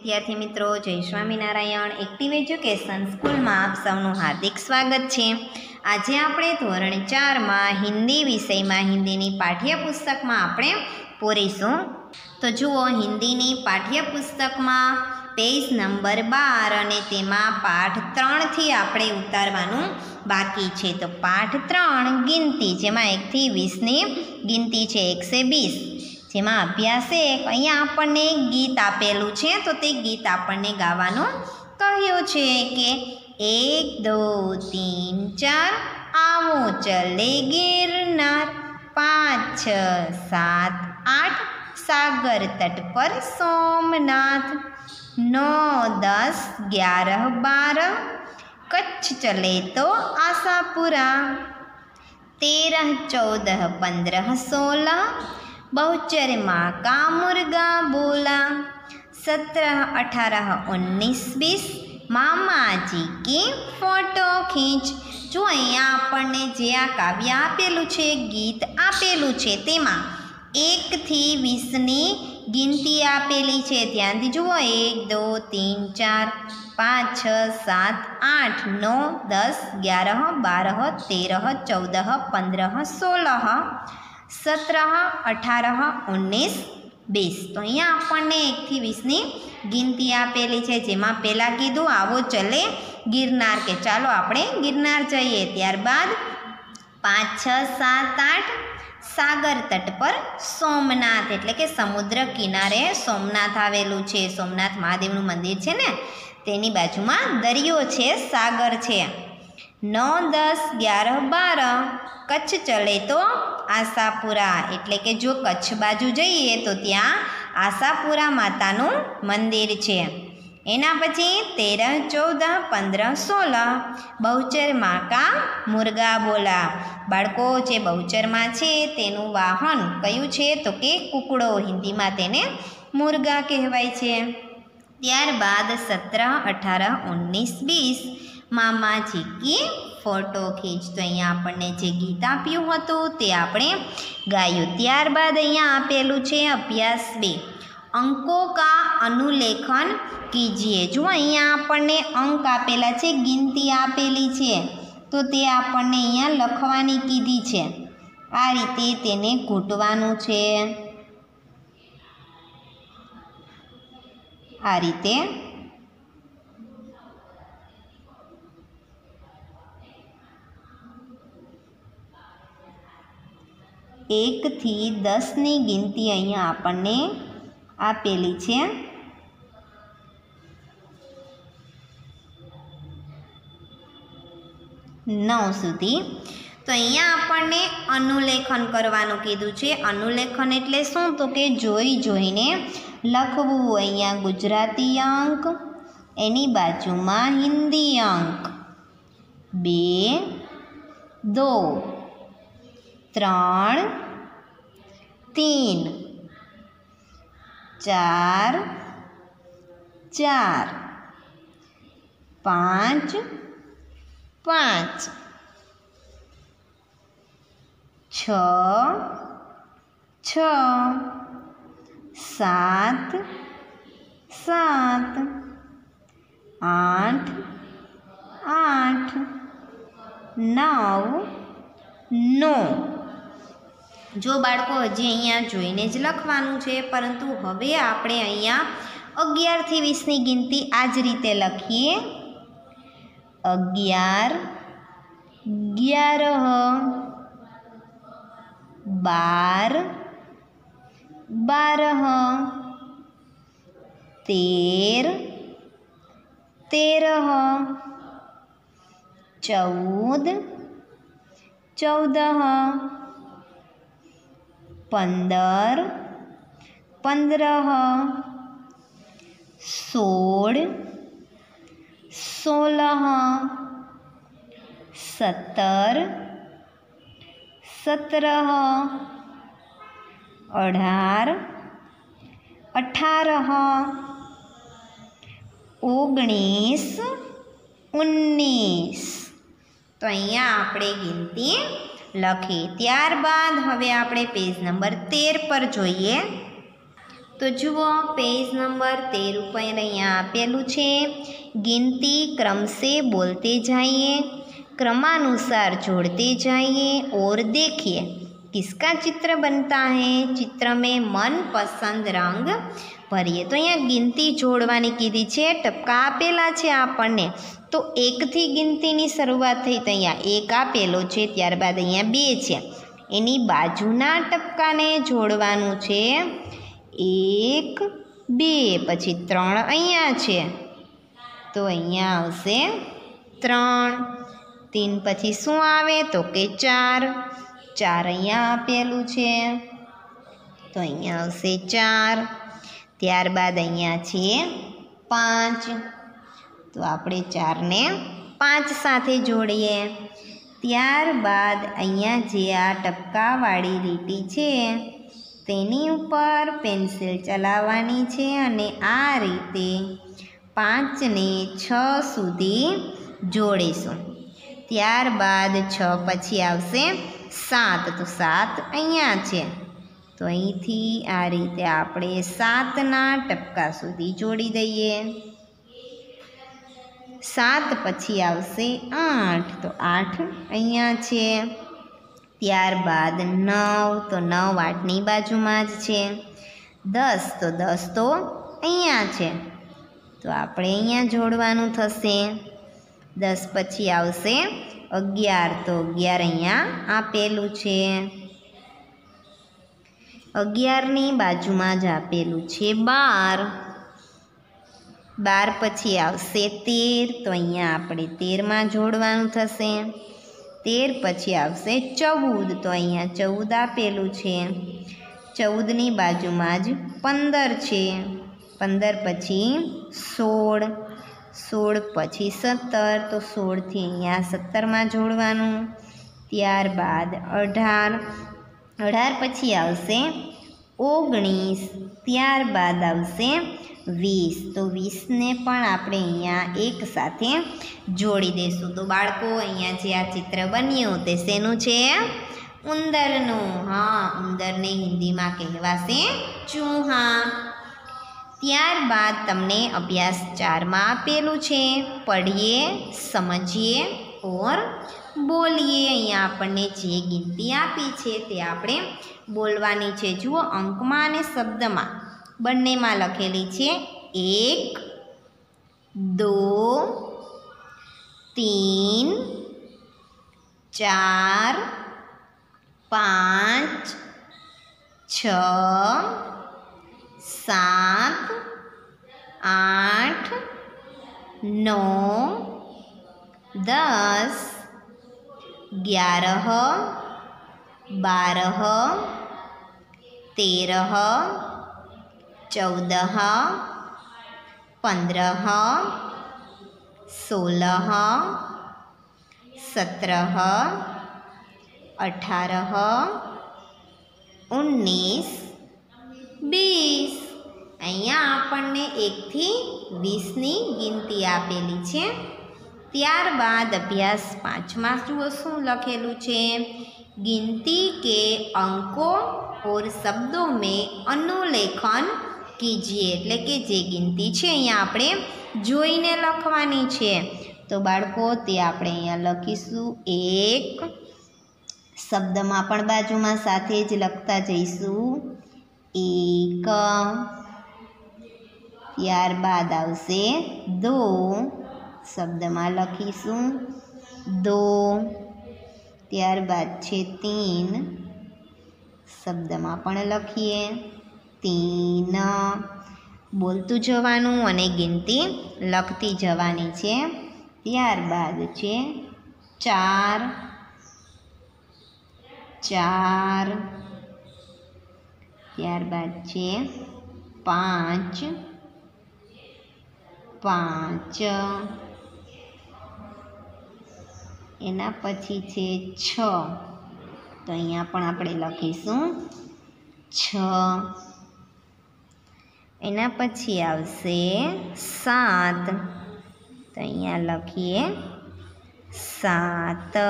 વિદ્યાર્થી મિત્રો, જય સ્વામિનારાયણ. એક્ટિવ એજ્યુકેશન સ્કૂલમાં આપ સૌનું હાર્દિક સ્વાગત છે. આજે આપણે ધોરણ 4માં હિન્દી વિષયમાં હિન્દીની પાઠ્યપુસ્તકમાં આપણે પૂરીશું. તો જુઓ, હિન્દીની પાઠ્યપુસ્તકમાં પેજ નંબર 12 અને તેમાં પાઠ 3થી આપણે ઉતારવાનું બાકી છે. તો પાઠ 3 ગિનતી, જેમાં 1 થી 20ની ગિનતી છે, 120. જેમાં અભ્યાસ 1 અહીંયા આપણને ગીત આપેલું છે, તો તે ગીત આપણને ગાવાનું કહ્યું છે કે 1 2 3 4 આવો ચલે ગિરનાર, 5 6 7 8 સાગર તટ પર સોમનાથ, 9 10 11 12 કચ્છ ચલે તો આશાપુરા, 13 14 15 16 बहुचर माँ का मुर्गा बोला, 17 18 19 20 मामा जी की फोटो खींच. જો અહીંયા આપણને જે આ કાવ્ય આપેલું છે, ગીત આપેલું છે, તેમાં 1 થી 20ની ગિનતી આપેલી છે. ધ્યાનથી જુઓ, 1 2 3 4 5 6 7 8 9 10 11 12 13 14 15 16 17 18 19 20. તો અહીંયા આપણને 1 થી 20ની ગિનતી આપેલી છે, જેમાં પહેલાં કીધું આવો ચલે ગિરનાર, કે ચાલો આપણે ગિરનાર જઈએ. ત્યારબાદ 5 6 7 8 સાગર તટ પર સોમનાથ, એટલે કે સમુદ્ર કિનારે સોમનાથ આવેલું છે. સોમનાથ મહાદેવનું મંદિર છે ને, તેની બાજુમાં દરિયો છે, સાગર છે. 9 10 11 12 કચ્છ ચલે તો આશાપુરા, એટલે કે જો કચ્છ બાજુ જઈએ તો ત્યાં આશાપુરા માતાનું મંદિર છે. એના પછી 13 14 15 16 બહુચર માં કા મુર્ગા બોલા. બાળકો, જે બહુચરમાં છે તેનું વાહન કયું છે? તો કે કૂકડો, હિન્દીમાં તેને મુર્ગા કહેવાય છે. ત્યારબાદ 17 18 19 20 મામાજી કી ફોટો ખીંચ. તો અહીંયા આપણને જે ગીત આપ્યું હતું તે આપણે ગાયું. ત્યારબાદ અહીંયા આપેલું છે અભ્યાસ 2, અંકો કા અનુલેખન કીજીએ. જો અહીંયા આપણને અંક આપેલા છે, ગિનતી આપેલી છે, તો તે આપણને અહીંયા લખવાની કીધી છે. આ રીતે તેને ઘૂંટવાનું છે. આ રીતે એક થી 10ની ગિનતી અહીંયા આપણને આપેલી છે. 9 સુધી. તો અહીંયા આપણને અનુલેખન કરવાનું કીધું છે. અનુલેખન એટલે શું? તો કે જોઈ જોઈને લખવું. અહીંયા ગુજરાતી અંક, એની બાજુમાં હિન્દી અંક, 2 2 3 3 4 4 5 5 6 6 7 7 8 8 9 9. જો બાળકો, હજી અહીંયા જોઈને જ લખવાનું છે, પરંતુ હવે આપણે અહીંયા 11 થી 20ની ગિનતી આ જ રીતે લખીએ. 11 11 12 12 13 13 14 14 15 15 16 16 17 17 18 18 19 19. તો અહીંયા આપણે ગિનતી લખી. ત્યારબાદ હવે આપણે પેજ નંબર 13 પર જોઈએ. तो जुओ पेज नंबर 13 पर अहींया आपेलू छे। गिनती क्रम से बोलते जाइए, क्रमानुसार जोड़ते जाइए और देखिए किसका चित्र बनता है। चित्र में मनपसंद रंग भरिए। तो अहींया गिनती जोड़वानी कीधी छे। टपका आपेला छे आपणने, तो 1 थी गिनतीनी शरूआत थई। तो अहींया 1 आपेलो छे, त्यारबाद अहींया 2 छे। एनी बाजुना टपकाने जोड़वानुं छे 1 2, पछी 3 अहींया छे, तो अहींया आवशे 3। 3 पछी शुं आवे तो के 4। 4 अहींया आपेलुं छे, तो अहींया आवशे 4। त्यारबाद अहींया छे 5, तो आपणे 4 ने 5 साथे जोड़ीए। त्यारबाद अहींया जे आ टपकावाળી લીટી છે તેની ઉપર પેન્સિલ ચલાવવાની છે અને આ રીતે 5 ને 6 સુધી જોડીશું। ત્યારબાદ 6 પછી આવશે 7, તો 7 અહીંયા છે, તો અહીંથી આ રીતે આપણે 7ના ટપકા સુધી જોડી દઈએ। 7 પછી આવશે 8, તો 8 અહીંયા છે। ત્યારબાદ 9, તો 9 8ની બાજુમાં જ છે। 10, તો 10 તો અહીંયા છે, તો આપણે અહીંયા જોડવાનું થશે। 10 પછી આવશે 11, તો 11 અહીંયા આપેલું છે। 11ની બાજુમાં જ આપેલું છે 12। 12 પછી આવશે 13, તો અહીંયા આપણે 13માં જોડવાનું થશે। 13 પછી આવશે 14, તો અહીંયા 14 આપેલું છે। 14ની બાજુમાં જ 15 છે। 15 પછી 16, 16 પછી 17, તો 16થી અહીંયા 17માં જોડવાનું। ત્યારબાદ 18, 18 પછી આવશે 19, ત્યારબાદ આવશે 20, તો 20ને પણ આપણે અહીંયા એક સાથે જોડી દઈશું। તો બાળકો અહીંયા જે આ ચિત્ર બન્યું તે શેનું છે? ઉંદરનું। हाँ, ઉંદરને હિન્દીમાં કહેવાશે ચૂહા। ત્યારબાદ તમને અભ્યાસ 4માં આપેલું છે, પढ़िए समझिए और બોલીએ। અહીંયા આપણને જે ગિનતી આપી છે તે આપણે બોલવાની છે। જુઓ, અંકમાં અને શબ્દમાં બંનેમાં લખેલી છે 1 2 3 4 5 6 7 8 9 10 11 12 13 14 15 16 17 18 19 20। અહીંયા આપણને 1 થી 20ની ગિનતી આપેલી છે। ત્યારબાદ અભ્યાસ 5માં જુઓ શું લખેલું છે? गिनती के अंकों और शब्दों में अनुलेखन कीजिए। એટલે કે જે ગિનતી છે અહીંયા આપણે જોઈને લખવાની છે। તો બાળકો તે આપણે અહીંયા લખીશું 1, શબ્દમાં પણ બાજુમાં સાથે જ લખતા જઈશું 1। ત્યારબાદ આવશે 2, શબ્દમાં લખીશું 2। ત્યારબાદ છે 3, શબ્દમાં પણ લખીએ 3। બોલતું જવાનું અને ગિનતી લખતી જવાની છે। ત્યારબાદ છે 4, 4। ત્યારબાદ છે 5, 5। એના પછી છે 6, તો અહીંયા પણ આપણે લખીશું 6। એના પછી આવશે 7, તો અહીંયા લખીએ 7।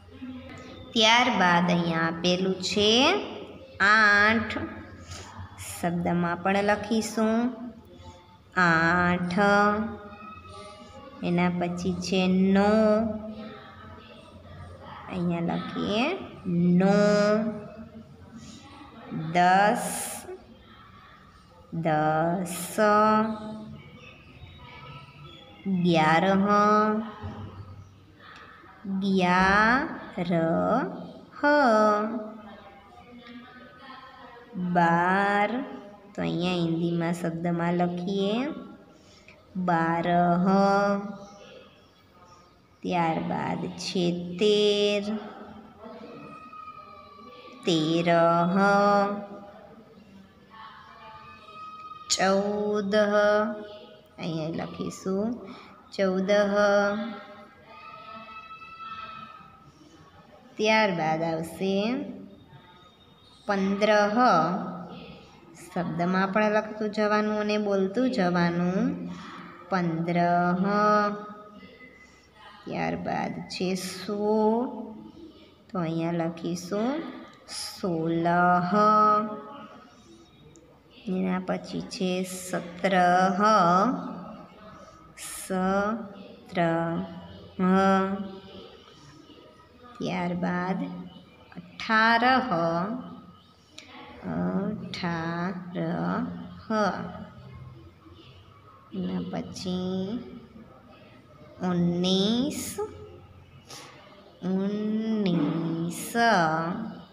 ત્યારબાદ અહીંયા આપેલું છે 8, શબ્દમાં પણ લખીશું 8, એના પછી છે 9, અહીંયા લખીએ 9, 10, 11, 12, તો અહીંયા હિન્દીમાં શબ્દમાં લખીએ 12, ત્યારબાદ છે 13, 14, અહીંયા લખીશું 14, ત્યારબાદ આવશે 15, શબ્દમાં પણ લખતું જવાનું અને બોલતું જવાનું 15, ત્યારબાદ છે 16, તો અહીંયા લખીશું 16, એના પછી છે 17, 17, ત્યારબાદ 18, 18, એના પછી 19, 19,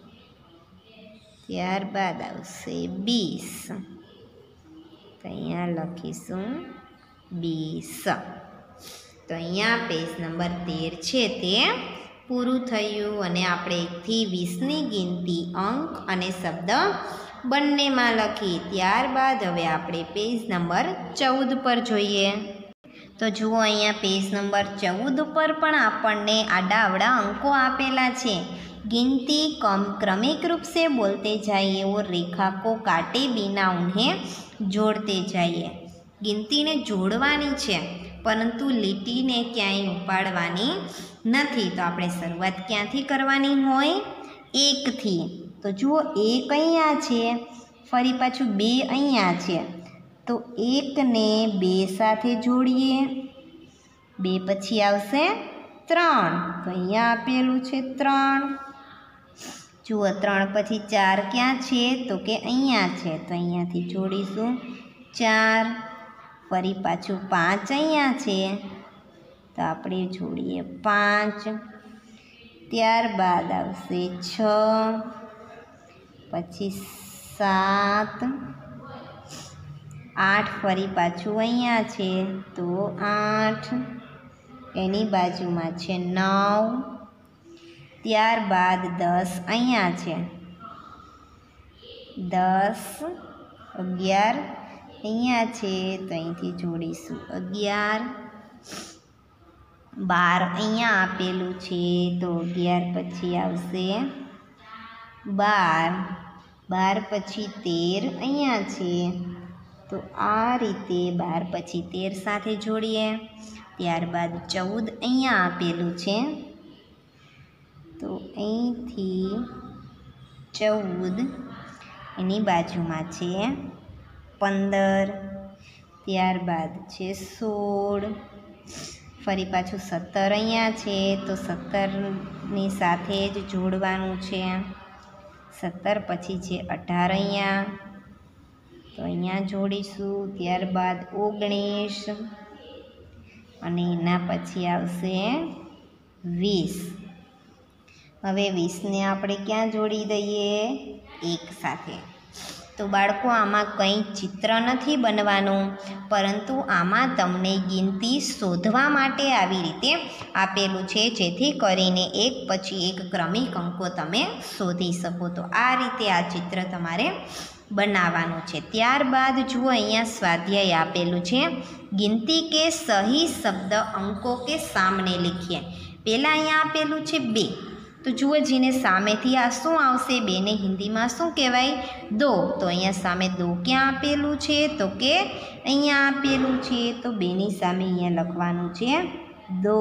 ત્યારબાદ આવશે 20, તો અહીંયા લખીશું 20. તો અહીંયા પેજ નંબર 13 છે તે પૂરું થયું અને આપણે 1 થી 20ની ગિનતી અંક અને શબ્દ બંનેમાં લખી. ત્યારબાદ હવે આપણે પેજ નંબર 14 પર જોઈએ. તો જુઓ અહીંયા પેજ નંબર 14 ઉપર પણ આપણને આડાઅવળા અંકો આપેલા છે. गिनती क्रमिक रूप से बोलते जाइए और रेखा को काटे बिना उन्हें जोड़ते जाइए. गिनती ने जोड़वानी है परंतु लीटी ने क्यांय उपाड़वानी नहीं. तो आपणे शरूआत क्यांथी करवानी होय? 1 थी. तो जुओ 1 अहींया छे, फरी पाछुं 2 अहींया छे, तो 1 ने 2 साथे जोड़ीए. 2 पछी आवशे 3, तो अहींया आपेलुं छे 3. जुओ 3 पछी 4 क्या छे? तो के अहींया छे, तो अहींयाथी जोड़ीशुं 4. फरी पाछुं 5 अहींया छे, तो आपणे जोड़ीए 5. त्यारबाद आवशे 6, पछी 7, 8 फरी पाछुं अहींया छे, तो 8. एनी बाजुमां छे 9. त्यारबाद 10 अहींया छे, 10, 11 अहींया छे, तो अहींथी जोड़ीशुं 11. 12 अहींया आपेलुं छे, तो 11 पछी आवशे 12. 12 पछी 13 अहींया छे, तो आ रीते 12 पछी 13 साथे जोड़ीए. त्यारबाद 14 अहींया आपेलुं छे, तो અહીંથી 14 એની બાજુમાં છે 15. ત્યારબાદ છે 16. ફરી પાછું 17 અહીંયા છે, તો 17ની સાથે જ જોડવાનું છે. 17 પછી છે 18 અહીંયા, તો અહીંયા જોડીશું. ત્યારબાદ 19 અને એના પછી આવશે 20. હવે 20ને આપણે ક્યાં જોડી દઈએ? 1 સાથે. તો બાળકો આમાં કંઈ ચિત્ર નથી બનવાનું, પરંતુ આમાં તમને ગિનતી શોધવા માટે આવી રીતે આપેલું છે, જેથી કરીને એક પછી એક ક્રમિક અંકો તમે શોધી શકો. તો આ રીતે આ ચિત્ર તમારે બનાવવાનું છે. ત્યારબાદ જુઓ અહીંયા સ્વાધ્યાય આપેલું છે. गिनती के सही शब्द अंकों के सामने लिखिए. पहला अहींया आपेलुं छे 2, तो जुओ जीने सामेथी आ शुं आवशे? 2 ने हिंदी में शुं कहेवाय? 2. तो अहींया सामे 2 क्या आपेलुं छे? तो के अहींया आपेलुं छे, तो 2 नी सामे अहींया लखवानुं छे 2.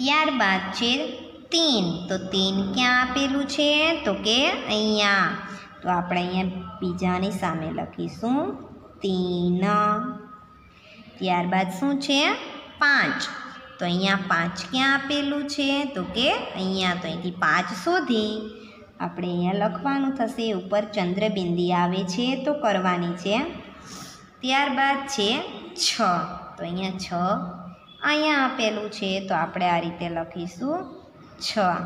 त्यारबाद छे 3, तो 3 क्या आपेलुं छे? तो के अहींया. तो આપણે અહીંયા બીજાની સામે લખીશું 3। ત્યારબાદ શું છે 5। તો અહીંયા 5 ક્યાં આપેલું છે તો કે અહીંયા, તો અહીંથી 5 શોધી આપણે અહીંયા લખવાનું થશે। ઉપર ચંદ્રબિંદી આવે છે તો કરવાની છે। ત્યારબાદ છે 6। તો અહીંયા 6 અહીંયા આપેલું છે તો આપણે આ રીતે લખીશું 6।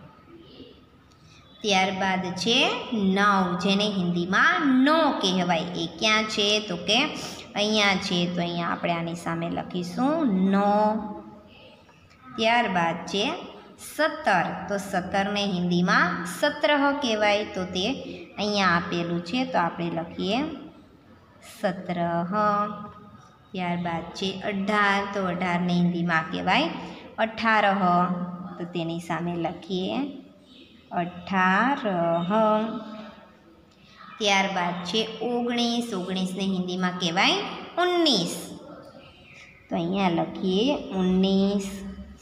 ત્યારબાદ છે 9, જેને હિન્દીમાં 9 કહેવાય, એ ક્યાં છે તો કે અહીંયા છે, તો અહીંયા આપણે આની સામે લખીશું 9। ત્યારબાદ છે 17। તો 17ને હિન્દીમાં 17 કહેવાય, તો તે અહીંયા આપેલું છે તો આપણે લખીએ 17। ત્યારબાદ છે 18। તો 18ને હિન્દીમાં કહેવાય 18, તો તેની સામે લખીએ 18। ત્યારબાદ છે 19। 19ને હિન્દીમાં કહેવાય 19, તો અહીંયા લખીએ 19।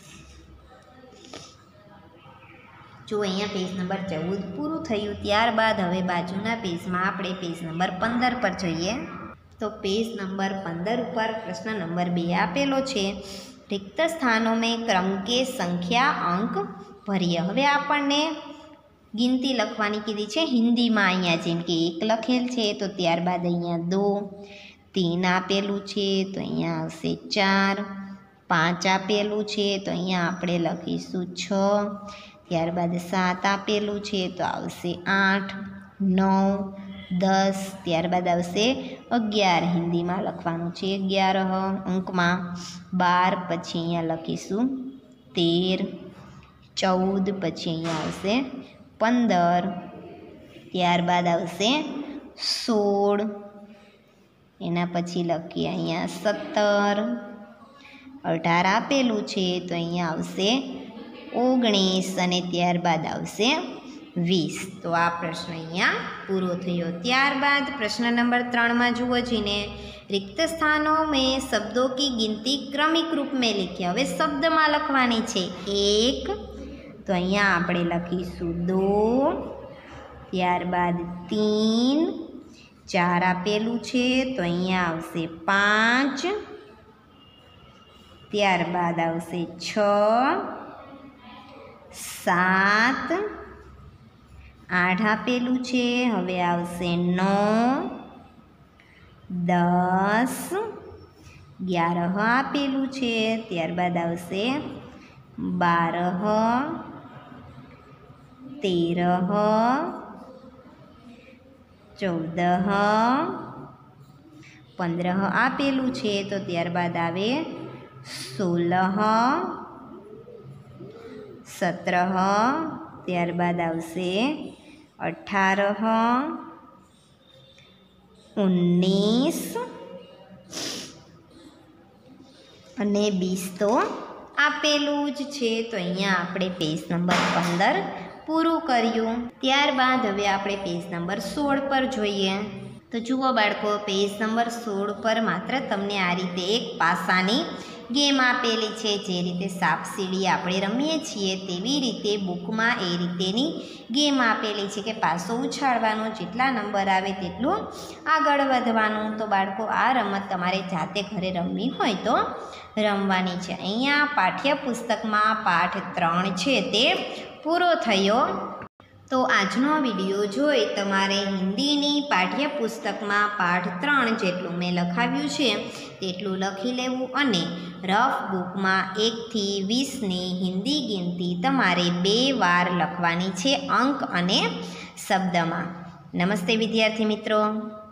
જો અહીંયા પેજ નંબર 14 પૂરું થયું। ત્યારબાદ હવે બાજુના પેજમાં આપણે પેજ નંબર 15 પર જઈએ। તો પેજ નંબર 15 ઉપર પ્રશ્ન નંબર 2 આપેલો છે, रिक्त स्थानों में क्रम के संख्या अंक भरिए। હવે આપણને ગિનતી લખવાની કીધી છે હિન્દીમાં। અહીંયા જેમ કે 1 લખેલ છે તો ત્યારબાદ અહીંયા 2, 3 આપેલું છે તો અહીંયા આવશે 4, 5 આપેલું છે તો અહીંયા આપણે લખીશું 6, ત્યારબાદ 7 આપેલું છે તો આવશે 8, 9, 10, ત્યારબાદ આવશે 11, હિન્દીમાં લખવાનું છે 11 અંકમાં, 12, પછી અહીંયા લખીશું 13, 14, પછી અહીંયા આવશે 15, ત્યારબાદ આવશે 16, એના પછી લખીએ અહીંયા 17, 18 આપેલું છે તો અહીંયા આવશે 19 અને ત્યારબાદ આવશે 20। તો આ પ્રશ્ન અહીંયા પૂરો થયો। ત્યારબાદ પ્રશ્ન નંબર 3 માં જુઓ જીને, रिक्त स्थानों में शब्दों की गिनती क्रमिक रूप में लिखिए। હવે શબ્દમાં લખવાની છે 1, તો અહીંયા આપણે લખીશું 2, ત્યારબાદ 3, 4 આપેલું છે તો અહીંયા આવશે 5, ત્યારબાદ આવશે 6, 7, 8 આપેલું છે, હવે આવશે 9, 10, 11 આપેલું છે, ત્યારબાદ આવશે 12, 13, 14, 15 આપેલું છે તો ત્યારબાદ આવે 16, 17, ત્યારબાદ આવશે 18, 19 અને 20 તો આપેલું જ છે। તો અહીંયા આપણે પેજ નંબર 15 પૂરું કર્યું। ત્યારબાદ હવે આપણે પેજ નંબર 16 પર જોઈએ। તો જુઓ બાળકો, પેજ નંબર 16 પર માત્ર તમને આ રીતે એક પાસાની ગેમ આપેલી છે। જે રીતે સાપ સીડી આપણે રમીએ છીએ તેવી રીતે બુકમાં એ રીતેની ગેમ આપેલી છે કે પાસો ઉછાળવાનો, જેટલા નંબર આવે તેટલું આગળ વધવાનું। તો બાળકો, આ રમત તમારે જાતે ઘરે રમવી હોય તો રમવાની છે। અહીંયા પાઠ્યપુસ્તકમાં પાઠ 3 છે તે પૂરો થયો। તો આજનો વિડીયો જોઈ તમારે હિન્દીની પાઠ્યપુસ્તકમાં પાઠ 3 જેટલું મેં લખાવ્યું છે તેટલું લખી લેવું અને રફ બુકમાં 1 થી 20ની હિન્દી ગિનતી તમારે 2 વાર લખવાની છે અંક અને શબ્દમાં। નમસ્તે વિદ્યાર્થી મિત્રો।